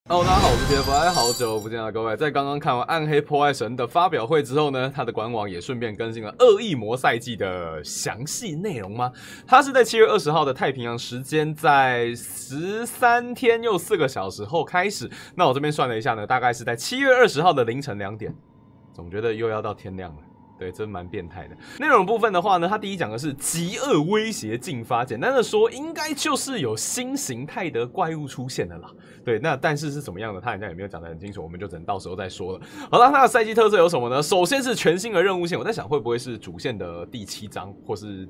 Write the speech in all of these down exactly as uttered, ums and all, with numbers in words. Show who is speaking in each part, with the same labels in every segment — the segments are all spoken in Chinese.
Speaker 1: Hello， 大家好，我是 T F I， 好久不见了，各位。在刚刚看完《暗黑破坏神》的发表会之后呢，它的官网也顺便更新了《恶意魔赛季》的详细内容吗？它是在七月二十号的太平洋时间，在十三天又四个小时后开始。那我这边算了一下呢，大概是在七月二十号的凌晨两点。总觉得又要到天亮了。对，真蛮变态的。内容部分的话呢，它第一讲的是极恶威胁进发，简单的说，应该就是有新形态的怪物出现了啦。对，那但是是怎么样的，他好像也没有讲得很清楚，我们就只能到时候再说了。好了，它的赛季特色有什么呢？首先是全新的任务线，我在想会不会是主线的第七章，或是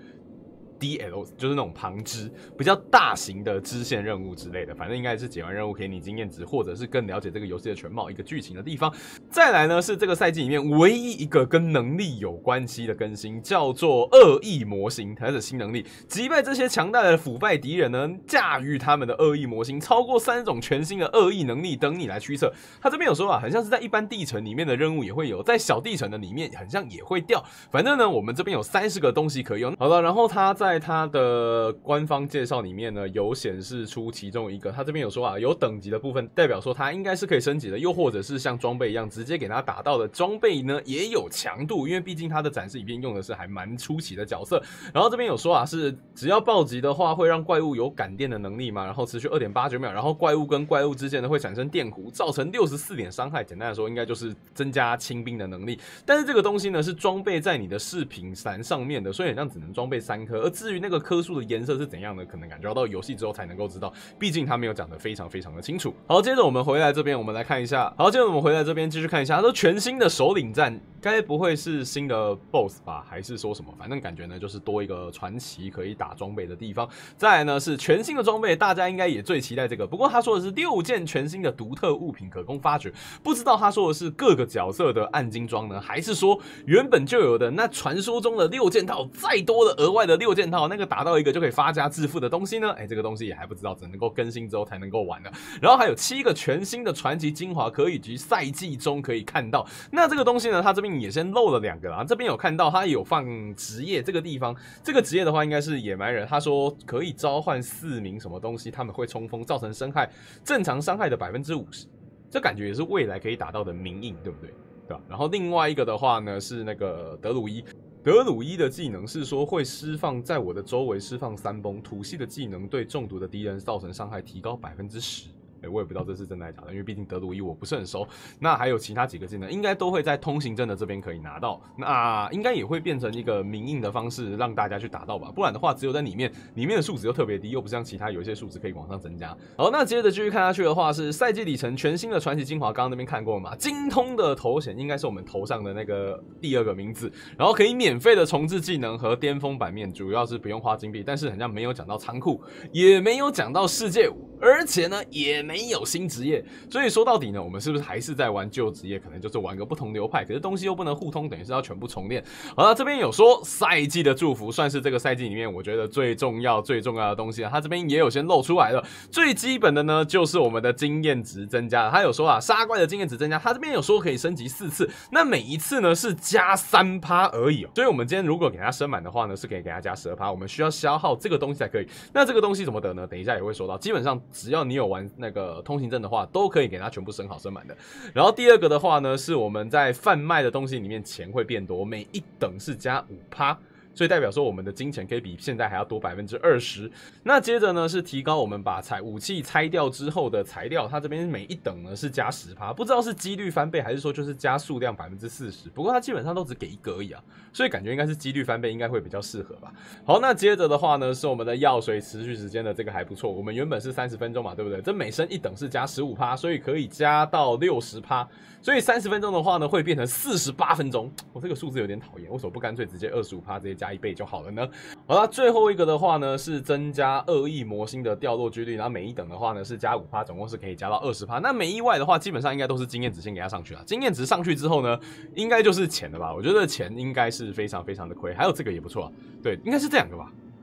Speaker 1: D L 就是那种旁支比较大型的支线任务之类的，反正应该是解完任务给你经验值，或者是更了解这个游戏的全貌一个剧情的地方。再来呢是这个赛季里面唯一一个跟能力有关系的更新，叫做恶意模型，它的新能力，击败这些强大的腐败敌人呢，驾驭他们的恶意模型，超过三种全新的恶意能力等你来驱策。他这边有说啊，很像是在一般地层里面的任务也会有，在小地层的里面很像也会掉。反正呢，我们这边有三十个东西可以用。好了，然后他在在它的官方介绍里面呢，有显示出其中一个，它这边有说啊，有等级的部分，代表说它应该是可以升级的，又或者是像装备一样直接给它打到的装备呢，也有强度，因为毕竟它的展示影片用的是还蛮出奇的角色。然后这边有说啊，是只要暴击的话，会让怪物有感电的能力嘛，然后持续 二点八九秒，然后怪物跟怪物之间呢会产生电弧，造成六十四点伤害。简单来说，应该就是增加轻兵的能力。但是这个东西呢，是装备在你的饰品伞上面的，所以好像只能装备三颗。而至于那个颗数的颜色是怎样的，可能感觉到游戏之后才能够知道，毕竟他没有讲得非常非常的清楚。好，接着我们回来这边，我们来看一下。好，接着我们回来这边继续看一下，他说全新的首领战，该不会是新的 B O S S 吧？还是说什么？反正感觉呢就是多一个传奇可以打装备的地方。再来呢是全新的装备，大家应该也最期待这个。不过他说的是六件全新的独特物品可供发掘，不知道他说的是各个角色的暗金装呢，还是说原本就有的那传说中的六件套，再多的额外的六件套，那个打到一个就可以发家致富的东西呢？哎，这个东西也还不知道，只能够更新之后才能够玩的。然后还有七个全新的传奇精华可以于赛季中可以看到。那这个东西呢，它这边也先漏了两个啦。这边有看到它有放职业这个地方，这个职业的话应该是野蛮人，他说可以召唤四名什么东西，他们会冲锋，造成伤害正常伤害的 百分之五十， 这感觉也是未来可以达到的名印，对不对？对吧？然后另外一个的话呢是那个德鲁伊。德鲁伊的技能是说会释放在我的周围释放三崩，土系的技能对中毒的敌人造成伤害提高 百分之十。欸、我也不知道这是真的还是假的，因为毕竟德鲁伊我不是很熟。那还有其他几个技能应该都会在通行证的这边可以拿到，那应该也会变成一个明印的方式让大家去打到吧，不然的话只有在里面里面的数值又特别低，又不像其他有一些数值可以往上增加。好，那接着继续看下去的话是赛季里程全新的传奇精华，刚刚那边看过了嘛，精通的头衔应该是我们头上的那个第二个名字，然后可以免费的重置技能和巅峰版面，主要是不用花金币，但是好像没有讲到仓库，也没有讲到世界五，而且呢也没没有新职业，所以说到底呢，我们是不是还是在玩旧职业？可能就是玩个不同流派，可是东西又不能互通，等于是要全部重练。好了，这边有说赛季的祝福，算是这个赛季里面我觉得最重要、最重要的东西啊。他这边也有先露出来了，最基本的呢就是我们的经验值增加了。他有说啊，杀怪的经验值增加，他这边有说可以升级四次，那每一次呢是加 百分之三 而已哦。所以我们今天如果给他升满的话呢，是可以给他加 百分之十二， 我们需要消耗这个东西才可以。那这个东西怎么得呢？等一下也会说到，基本上只要你有玩那个通行证的话，都可以给它全部升好升满的。然后第二个的话呢，是我们在贩卖的东西里面钱会变多，每一等是加 百分之五。所以代表说我们的金钱可以比现在还要多 百分之二十。那接着呢是提高我们把材武器拆掉之后的材料，它这边每一等呢是加 百分之十， 不知道是几率翻倍还是说就是加数量 百分之四十。不过它基本上都只给一个而已啊，所以感觉应该是几率翻倍应该会比较适合吧。好，那接着的话呢是我们的药水持续时间的这个还不错，我们原本是三十分钟嘛，对不对？这每升一等是加 百分之十五， 所以可以加到 百分之六十， 所以三十分钟的话呢会变成四十八分钟。我、哦、这个数字有点讨厌，为什么不干脆直接 百分之二十五 直接加加一倍就好了呢？好了，最后一个的话呢是增加恶意魔星的掉落几率，然后每一等的话呢是加 百分之五， 总共是可以加到 百分之二十。那每意外的话基本上应该都是经验值先给它上去了，经验值上去之后呢应该就是钱了吧？我觉得钱应该是非常非常的亏。还有这个也不错、啊，对，应该是这两个吧。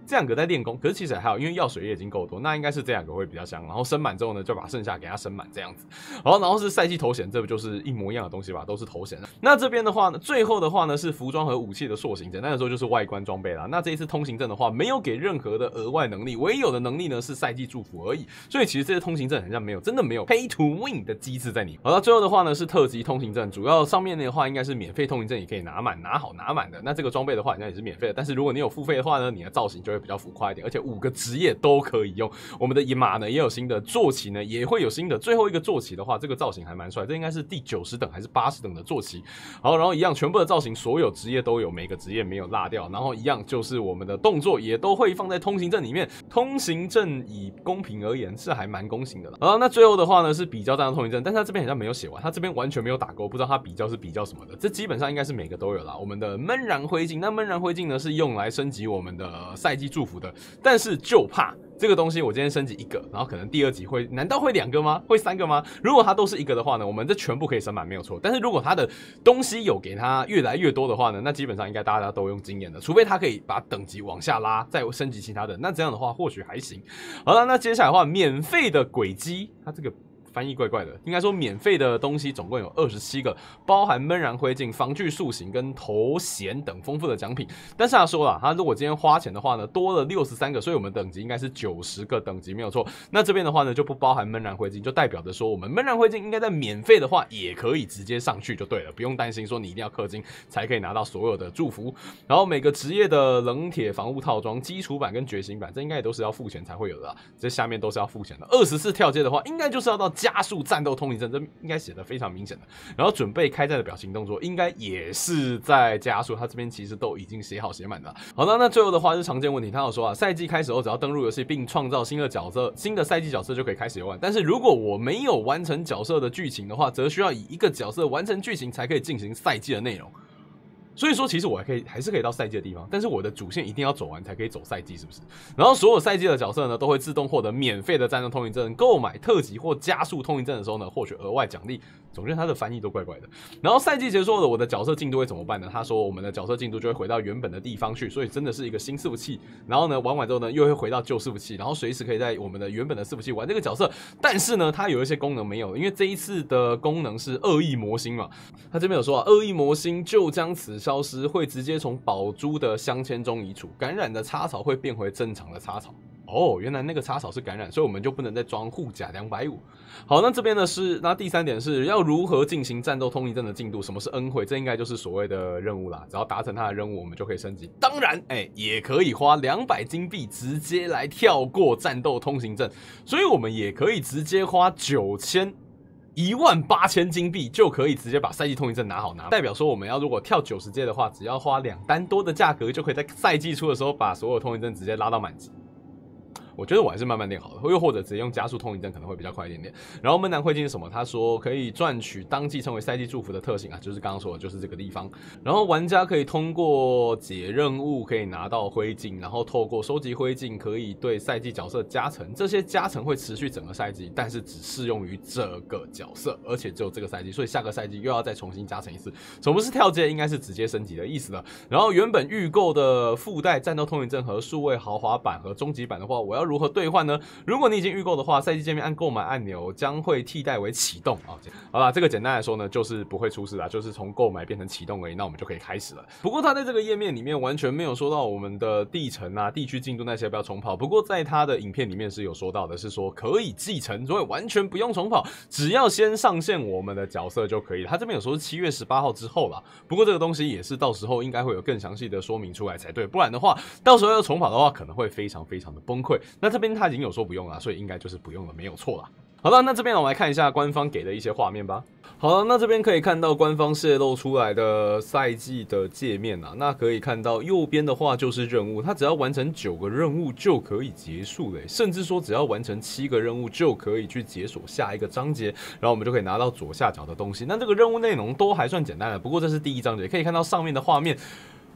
Speaker 1: 这两个在练功，可是其实还好，因为药水也已经够多，那应该是这两个会比较香。然后升满之后呢，就把剩下给它升满这样子。好，然后是赛季头衔，这不就是一模一样的东西吧？都是头衔。那这边的话呢，最后的话呢是服装和武器的塑形，简单的说就是外观装备啦。那这一次通行证的话，没有给任何的额外能力，唯一有的能力呢是赛季祝福而已。所以其实这些通行证好像没有，真的没有 pay to win 的机制在里面。好，那最后的话呢是特级通行证，主要上面的话应该是免费通行证，也可以拿满、拿好、拿满的。那这个装备的话，好像也是免费的，但是如果你有付费的话呢，你的造型就会比较浮夸一点，而且五个职业都可以用。我们的野马呢也有新的，坐骑呢也会有新的。最后一个坐骑的话，这个造型还蛮帅，这应该是第九十等还是八十等的坐骑。好，然后一样，全部的造型所有职业都有，每个职业没有落掉。然后一样就是我们的动作也都会放在通行证里面。通行证以公平而言是还蛮公平的了。好，那最后的话呢是比较这张通行证，但是他这边好像没有写完，他这边完全没有打勾，不知道他比较是比较什么的。这基本上应该是每个都有啦。我们的闷燃灰烬，那闷燃灰烬呢是用来升级我们的赛季祝福的，但是就怕这个东西我今天升级一个，然后可能第二集会，难道会两个吗？会三个吗？如果它都是一个的话呢，我们这全部可以升满没有错。但是如果它的东西有给它越来越多的话呢，那基本上应该大家都用经验的，除非它可以把等级往下拉，再升级其他的，那这样的话或许还行。好了，那接下来的话，免费的轨迹，它这个翻译怪怪的，应该说免费的东西总共有二十七个，包含闷燃灰烬、防具塑形跟头衔等丰富的奖品。但是他说了，他如果今天花钱的话呢，多了六十三个，所以我们等级应该是九十个等级没有错。那这边的话呢就不包含闷燃灰烬，就代表着说我们闷燃灰烬应该在免费的话也可以直接上去就对了，不用担心说你一定要氪金才可以拿到所有的祝福。然后每个职业的冷铁防护套装、基础版跟觉醒版，这应该也都是要付钱才会有的啦，这下面都是要付钱的。二十四跳阶的话，应该就是要到加速战斗通行证，这应该写的非常明显的。然后准备开战的表情动作，应该也是在加速，他这边其实都已经写好写满的。好的，那最后的话是常见问题，他有说啊，赛季开始后只要登入游戏并创造新的角色，新的赛季角色就可以开始游玩。但是如果我没有完成角色的剧情的话，则需要以一个角色完成剧情才可以进行赛季的内容。所以说，其实我还可以，还是可以到赛季的地方，但是我的主线一定要走完才可以走赛季，是不是？然后所有赛季的角色呢，都会自动获得免费的战斗通行证，购买特级或加速通行证的时候呢，获取额外奖励。总之，他的翻译都怪怪的。然后赛季结束后的我的角色进度会怎么办呢？他说我们的角色进度就会回到原本的地方去，所以真的是一个新伺服器。然后呢，玩完之后呢，又会回到旧伺服器，然后随时可以在我们的原本的伺服器玩这个角色。但是呢，它有一些功能没有，因为这一次的功能是恶意魔星嘛。他这边有说啊，恶意魔星就将此消失，会直接从宝珠的镶嵌中移除，感染的插草会变回正常的插草。哦，原来那个插草是感染，所以我们就不能再装护甲两百五。好，那这边呢是，那第三点是要如何进行战斗通行证的进度？什么是恩惠？这应该就是所谓的任务啦。只要达成它的任务，我们就可以升级。当然，哎、欸，也可以花两百金币直接来跳过战斗通行证，所以我们也可以直接花九千。一万八千金币就可以直接把赛季通行证拿好拿，代表说我们要如果跳九十阶的话，只要花两单多的价格，就可以在赛季初的时候把所有通行证直接拉到满级。我觉得我还是慢慢练好了，又或者直接用加速通行证可能会比较快一点点。然后闷燃灰烬是什么？他说可以赚取当季成为赛季祝福的特性啊，就是刚刚说的，就是这个地方。然后玩家可以通过解任务可以拿到灰烬，然后透过收集灰烬可以对赛季角色加成，这些加成会持续整个赛季，但是只适用于这个角色，而且只有这个赛季，所以下个赛季又要再重新加成一次。什么是跳阶？应该是直接升级的意思了。然后原本预购的附带战斗通行证和数位豪华版和终极版的话，我要如何兑换呢？如果你已经预购的话，赛季界面按购买按钮将会替代为启动啊。好啦，这个简单来说呢，就是不会出事啦，就是从购买变成启动而已，那我们就可以开始了。不过它在这个页面里面完全没有说到我们的地程啊、地区进度那些不要重跑。不过在它的影片里面是有说到的，是说可以继承，所以完全不用重跑，只要先上线我们的角色就可以了。它这边有说是七月十八号之后啦，不过这个东西也是到时候应该会有更详细的说明出来才对，不然的话，到时候要重跑的话，可能会非常非常的崩溃。那这边他已经有说不用了，所以应该就是不用了，没有错啦。好了，那这边我们来看一下官方给的一些画面吧。好了，那这边可以看到官方泄露出来的赛季的界面啊，那可以看到右边的话就是任务，它只要完成九个任务就可以结束了，甚至说只要完成七个任务就可以去解锁下一个章节，然后我们就可以拿到左下角的东西。那这个任务内容都还算简单的，不过这是第一章节，可以看到上面的画面。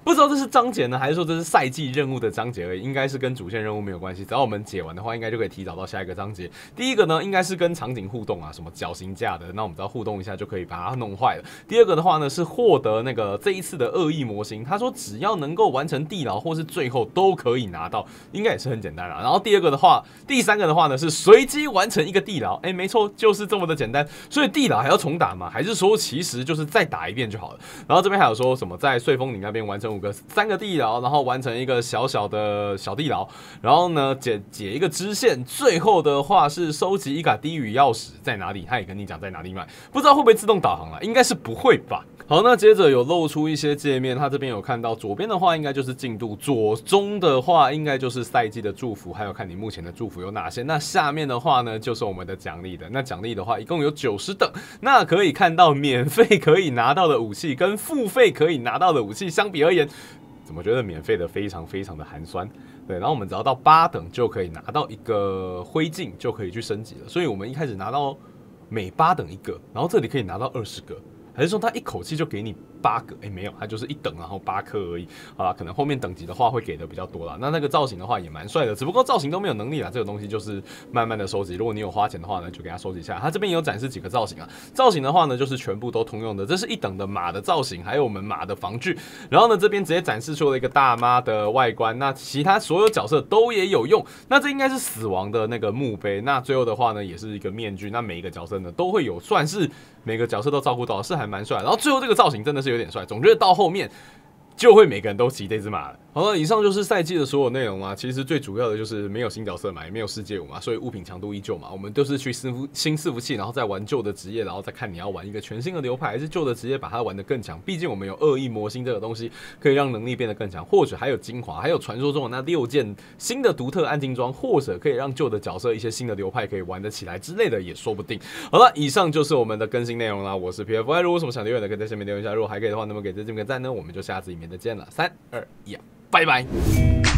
Speaker 1: 不知道这是章节呢，还是说这是赛季任务的章节而已，应该是跟主线任务没有关系。只要我们解完的话，应该就可以提早到下一个章节。第一个呢，应该是跟场景互动啊，什么绞刑架的，那我们只要互动一下就可以把它弄坏了。第二个的话呢，是获得那个这一次的恶意模型，他说只要能够完成地牢或是最后都可以拿到，应该也是很简单啦。然后第二个的话，第三个的话呢是随机完成一个地牢，哎、欸，没错，就是这么的简单。所以地牢还要重打吗？还是说其实就是再打一遍就好了？然后这边还有说什么在碎风岭那边完成五个三个地牢，然后完成一个小小的小地牢，然后呢解解一个支线，最后的话是收集一个低语钥匙在哪里，他也跟你讲在哪里买，不知道会不会自动导航啦，应该是不会吧。好，那接着有露出一些界面，他这边有看到左边的话应该就是进度，左中的话应该就是赛季的祝福，还有看你目前的祝福有哪些。那下面的话呢，就是我们的奖励的。那奖励的话一共有九十等，那可以看到免费可以拿到的武器跟付费可以拿到的武器相比而言，怎么觉得免费的非常非常的寒酸？对，然后我们只要到八等就可以拿到一个灰烬，就可以去升级了。所以我们一开始拿到每八等一个，然后这里可以拿到二十个。还是说他一口气就给你八个？哎、欸，没有，他就是一等然后八颗而已。好啦，可能后面等级的话会给的比较多啦。那那个造型的话也蛮帅的，只不过造型都没有能力啦。这个东西就是慢慢的收集，如果你有花钱的话呢，就给他收集一下。他这边也有展示几个造型啊，造型的话呢就是全部都通用的。这是一等的马的造型，还有我们马的防具。然后呢这边直接展示出了一个大妈的外观，那其他所有角色都也有用。那这应该是死亡的那个墓碑。那最后的话呢也是一个面具。那每一个角色呢都会有，算是每个角色都照顾到，是还蛮帅。然后最后这个造型真的是有点帅，总觉得到后面就会每个人都骑这只马了。好了，以上就是赛季的所有内容啊。其实最主要的就是没有新角色嘛，也没有世界五嘛，所以物品强度依旧嘛。我们都是去新伺服器，然后再玩旧的职业，然后再看你要玩一个全新的流派，还是旧的职业把它玩得更强。毕竟我们有恶意魔星这个东西，可以让能力变得更强，或者还有精华，还有传说中的那六件新的独特暗金装，或者可以让旧的角色一些新的流派可以玩得起来之类的，也说不定。好了，以上就是我们的更新内容啦。我是 P F Y， 如果有什么想留言的，可以在下面留言一下。如果还可以的话，那么给这边个赞呢，我们就下次影片再见了。三二一，拜拜。